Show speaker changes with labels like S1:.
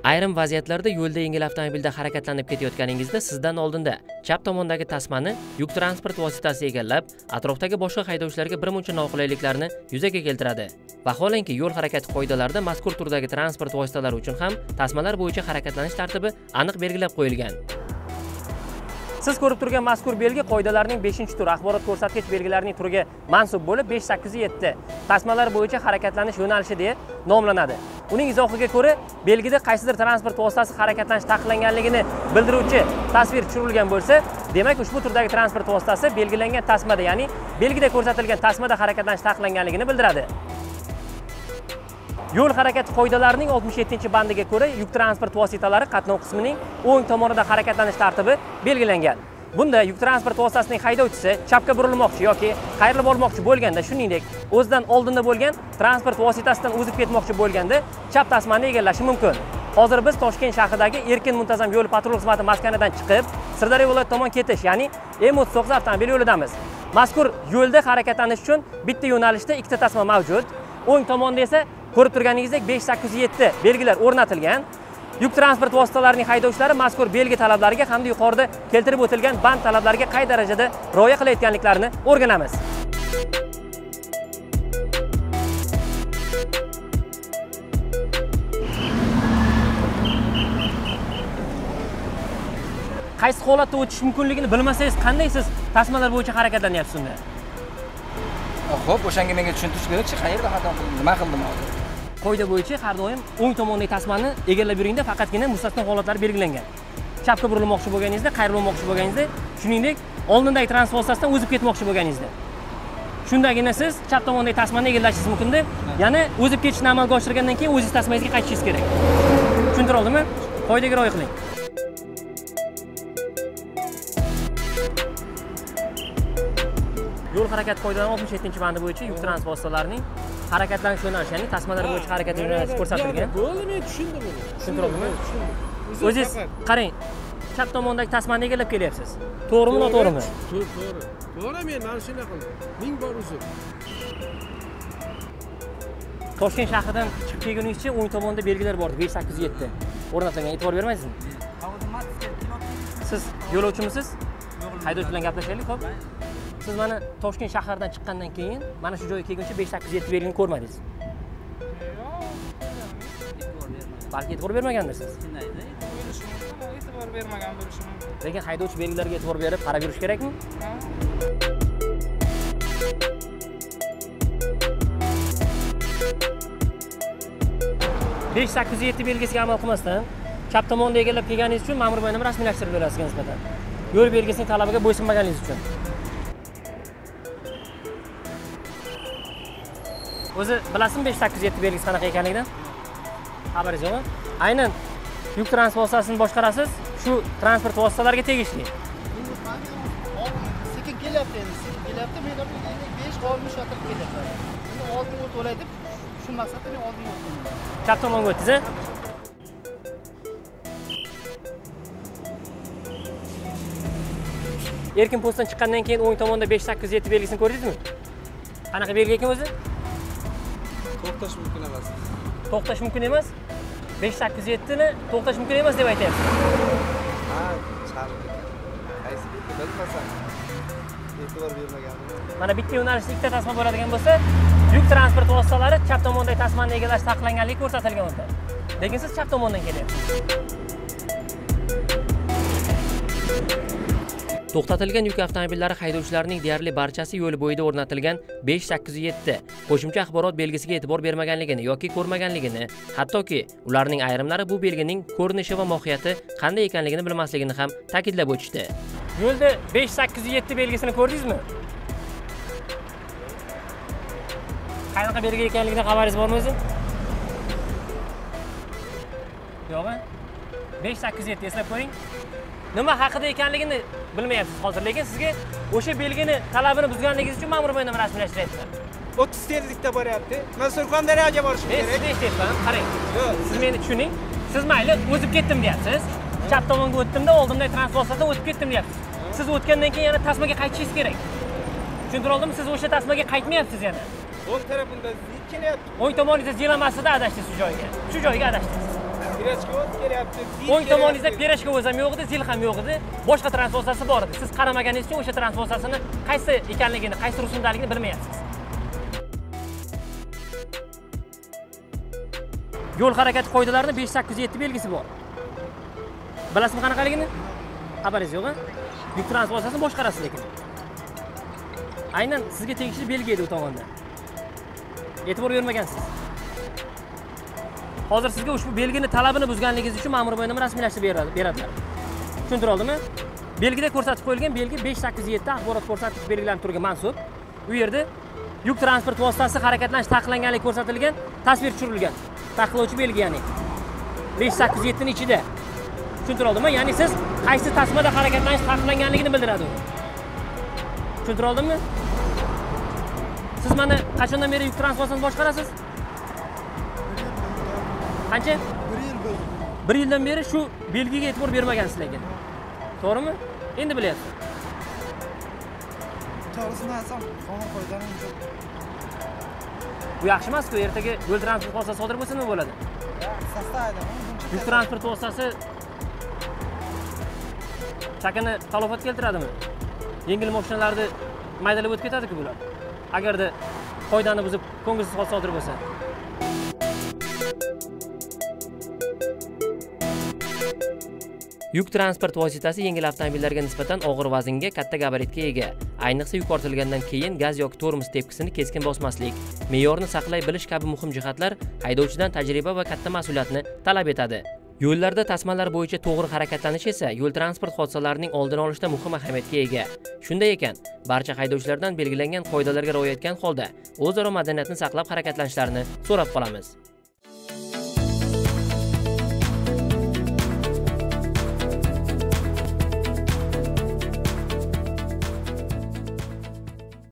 S1: Ayrim vaziyatlarda yo'lda yengil avtomobilda harakatlanib ketayotganingizda sizdan oldinda chap tomondagi tasmani yuk transport vositasi egallab, atrofdagi boshqa haydovchilarga birmuncha noqulayliklarni yuzaga keltiradi. Vaholanki yo'l harakati qoidalarida mazkur turdagi transport vositalari uchun ham tasmalar bo'yicha harakatlanish tartibi aniq belgilab qo'yilgan. Siz ko'rib turgan mazkur belgi qoidalarning 5-tur axborot ko'rsatkich belgilarining turiga mansub bo'lib 5807 tasmalar bo'yicha harakatlanish yo'nalishi deb nomlanadi. Uning izohiga ko'ra, belgida qaysidir transport vositasi harakatlanish taqiqlanganligini bildiruvchi tasvir tushirilgan bo'lsa, demak ushbu turdagi transport vositasi belgilangan tasmada, ya'ni belgida ko'rsatilgan tasmada harakatlanish taqiqlanganligini bildiradi. Yo'l harakati qoidalarining 67-bandiga ko'ra yuk transport vositalari qatnov qismining o'ng tomonida harakatlanish tartibi belgilangan. Bunda yuk transport vositasining haydovchisi chapga burilmoqchi yoki qayrilib olmoqchi bo'lganda, shuningdek, o'zidan oldinda bo'lgan transport vositasidan o'zib ketmoqchi bo'lganda chap tasmani egallashi mumkin. Hozir biz Toshkent shahridagi Erkin muntazam yo'l patrul xizmati maskanidan chiqib, Sirdaryo viloyati tomon ketish, ya'ni M39 avtomobil yo'lidamiz. Mazkur yo'lda harakatlanish uchun bitta yo'nalishda ikkita tasma mavjud. O'ng tomonda esa ko'rib turganingizdek 5807 belgilar o'rnatilgan. Yuk transport vositalarining haydovchilari mazkur belgi talablariga hamda yuqorida keltirib o'tilgan band talablariga qay darajada rioya qilayotganliklarini o'rganamiz. Qaysi holatda o'tish mumkinligini bilmasangiz, qanday siz tasmalar bo'yicha harakatlanyapsiz unda?
S2: Xo'p, o'shanga menga tushuntirish kerak-chi, qayerda xato qildim, nima qildim hozir?
S1: Qoida bo'yicha har doim o'ng tomondagi tasmani egallab yuringda faqatgina mustasno holatlar belgilangan. Chapga burilmoqchi bo'lganingizda, qayrilmoqchi bo'lganingizda, shuningdek, oldindagi transport vositasidan o'zib ketmoqchi bo'lganingizda. Shundagina siz chap tomondagi tasmani egallashingiz mumkin-da, yana o'zib ketishni amalga oshirgandan keyin o'zingiz tasmangizga qaytishingiz kerak. Tushuntira oldimmi? Qoidaga rioya qiling. Yo'l harakati qoidalarining 67-bandi bo'yicha yuk transport vositalarining harakatlanish yo'nalishi, ya'ni tasmalar bo'yicha harakat yo'nalishi ko'rsatilgan.
S3: Bo'ldi, men tushundim buni.
S1: Tushuntirdimmi? O'zingiz qarang, chap tomondagi tasmani egallab kelyapsiz. To'g'rimi, noto'g'rimi?
S3: To'g'ri. To'g'ri, men mana shunday qildim. Ming bor uzr.
S1: Toshkent shahridan chiqib kelguningizcha o'ng tomonda belgilar bor, 5807 o'rnatilgan. E'tibor bermaysizmi? Siz yo'lovchimisiz? Haydovchi bilan gaplashaylik, xo'p? Siz mana Toshkent shahridan chiqqandan keyin mana shu joyga kelguncha 5807 belgini ko'rmadingiz. Balki e'tibor bermagandirsiz.
S4: E'tibor bermagan bo'lishi mumkin.
S1: Lekin haydovchi belgilarga e'tibor berib qarab yurish kerakmi? 5807 belgisiga amal qilmasdan chap tomonda egallab kelganingiz uchun ma'mur bayonnoma rasmiylashtirib berasiz nisbatan. Yo'l belgisining talabiga bo'ysunmaganingiz uchun. O'zi bilasizmi 5807 belgisi qanaqa ekanligidan? Xabaringiz yo'qmi? Aynan yuk transport vositasini boshqarasiz, shu transport vositalariga tegishli.
S5: Sekin kelyapti endi, sekin kelyapti. Men 5-60 atrib kelyapti. Endi oldin o't olay deb shu maqsadda men oldin o'tdim.
S1: Chap tomonga o'tdingiz-a? Erkin postdan chiqqandan keyin o'ng tomonda 5807 belgisini ko'rdingizmi? Qanaqa belgi ekan o'zi?
S3: To'xtash mumkin emas.
S1: To'xtash mumkin emas? 5807 ni to'xtash mumkin emas deb aytyapsiz.
S5: Ha, chaqib. Qaysi bilmasam. E'tibor bermaganman.
S1: Mana bitta yo'nalishda ikkita tasma bo'ladigan bo'lsa, yuk transport vositalari chap tomondagi tasmani egallash taqiqlanganligi ko'rsatilgan unda. Lekin siz chap tomondan kelyapsiz. To'xtatilgan yuk avtomobillari haydovchilarining deyarli barchasi yo'l bo'yida o'rnatilgan 5807 qo'shimcha axborot belgisiga e'tibor bermaganligini yoki ko'rmaganligini, hattoki ularning ayrimlari bu belgining ko'rinishi va mohiyati qanday ekanligini bilmasligini ham ta'kidlab o'tishdi. Yo'lda 5807 belgisini ko'rdingizmi? Qanaqa belgi ekanligidan xabaringiz bormi o'zi? Yo'qmi? 5807 eslab qo'ying. Nima haqida ekanligini bilmayapsiz hozir, lekin sizga o'sha belgini talabini buzganligingiz uchun ma'mur bayonnoma rasmiylashtiryapti.
S6: 30 tezlikda boryapti. Men Surxondaryoga borishim kerak.
S1: Men sizga aytyapman, qarang. Yo'q, siz meni tushuning. Siz mayli o'zib ketdim deyapsiz. Chap tomonga o'tdimda, oldimdagi transportdan o'tib ketdim deyapsiz. Siz o'tgandan keyin yana tasmaga qaytishingiz kerak. Tushuntira oldimmi? Siz o'sha tasmaga qaytmayapsiz yana.
S6: O'ng tarafimda zik kelyapti.
S1: O'ng tomoningizda jilamasida adashdingiz shu joyga. Shu joyga adashdingiz.
S6: Pirechka o't kelyapti.
S1: o'ng tomoningizda pirechka o'zi ham yo'q edi, zil ham yo'q edi. Boshqa transport vositasi bor edi. Siz qaramaganingiz uchun o'sha transport vositasini qaysi ekanligini, qaysi rusumdaligini bilmayapsiz. Yo'l harakati qoidalarining 587 belgisi bor. Bilasizmi qanaqaligini? Xabaringiz yo'q-a? Yuk transport vositasini boshqarasiz lekin. Aynan sizga tegishli belgi edi u tomonda. E'tibor bermagansiz. Hozir sizga ushbu belgini talabini buzganligingiz uchun ma'muriy bo'yicha rasmiylashtirib beradilar. Tushuntira oldimmi? Belgida ko'rsatib qo'yilgan belgi 587 axborot ko'rsatish belgilanib turgan mansub. U yerda yuk transport vositasi harakatlanish taqiqlanganligi ko'rsatilgan, tasvir tushirilgan. Taqiqlovchi belgi ya'ni 587 ning ichida. Tushuntira oldimmi? Ya'ni siz qaysi tasmada harakatlanish taqiqlanganligini bildiradi u. Tushuntira oldimmi? Siz mana qachondan beri yuk transportini boshqarasiz? Qancha?
S5: 1 yil bo'ldi.
S1: 1 yildan beri shu belgiga e'tibor bermagansiz lekin. To'g'rimi? Endi bilyapsiz.
S5: To'g'risini aytsam, qonun qoidaning
S1: Bu yaxshi emas-ku, ertaga yo'l transport hodisasi sodir bo'lsa nima bo'ladi?
S5: sastaydi.
S1: Yuk transport vositasi chakana talofat keltiradimi? Yengil mashinalarni maydalab o'tib ketadi-ku bular. Agarda qoidani buzib ko'ngilsiz hodisa sodir bo'lsa. Yuk transport vositasi yengil avtomobillarga nisbatan og'ir vaznga, katta gabaritga ega. Ayniqsa yuk ortilgandan keyin gaz yoki tormoz tepkisini keskin bosmaslik, me'yorni saqlay bilish kabi muhim jihatlar haydovchidan tajriba va katta mas'uliyatni talab etadi. Yo'llarda tasmalar bo'yicha to'g'ri harakatlanish esa yo'l transport hodisalarining oldini olishda muhim ahamiyatga ega. Shunday ekan, barcha haydovchilardan belgilangan qoidalarga rioya etgan holda o'zaro madaniyatni saqlab harakatlanishlarini so'rab qolamiz.